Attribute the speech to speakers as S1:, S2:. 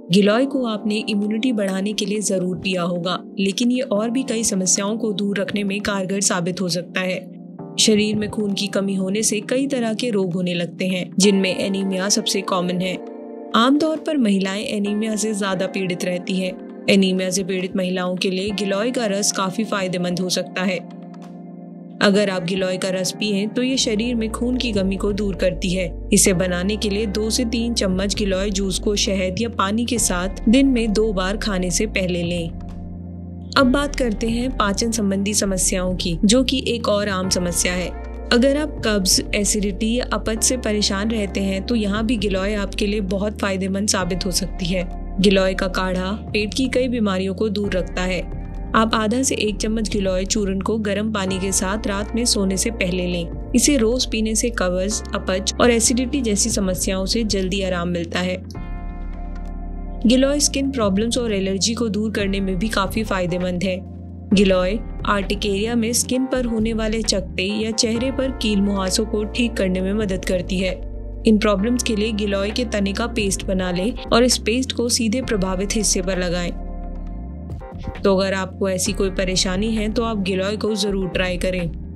S1: गिलोय को आपने इम्यूनिटी बढ़ाने के लिए जरूर पिया होगा, लेकिन ये और भी कई समस्याओं को दूर रखने में कारगर साबित हो सकता है। शरीर में खून की कमी होने से कई तरह के रोग होने लगते हैं, जिनमें एनीमिया सबसे कॉमन है। आमतौर पर महिलाएं एनीमिया से ज्यादा पीड़ित रहती हैं। एनीमिया से पीड़ित महिलाओं के लिए गिलोय का रस काफी फायदेमंद हो सकता है। अगर आप गिलोय का रस पिएं तो ये शरीर में खून की कमी को दूर करती है। इसे बनाने के लिए 2 से 3 चम्मच गिलोय जूस को शहद या पानी के साथ दिन में 2 बार खाने से पहले लें। अब बात करते हैं पाचन संबंधी समस्याओं की, जो कि एक और आम समस्या है। अगर आप कब्ज, एसिडिटी या अपच से परेशान रहते हैं तो यहाँ भी गिलोय आपके लिए बहुत फायदेमंद साबित हो सकती है। गिलोय का काढ़ा पेट की कई बीमारियों को दूर रखता है। आप आधा से 1 चम्मच गिलोय चूर्ण को गर्म पानी के साथ रात में सोने से पहले लें। इसे रोज पीने से कब्ज, अपच और एसिडिटी जैसी समस्याओं से जल्दी आराम मिलता है। गिलोय स्किन प्रॉब्लम्स और एलर्जी को दूर करने में भी काफी फायदेमंद है। गिलोय आर्टिकेरिया में स्किन पर होने वाले चकत्ते या चेहरे पर कील मुहासों को ठीक करने में मदद करती है। इन प्रॉब्लम्स के लिए गिलोय के तने का पेस्ट बना लें और इस पेस्ट को सीधे प्रभावित हिस्से पर लगाएं। तो अगर आपको ऐसी कोई परेशानी है तो आप गिलोय को जरूर ट्राई करें।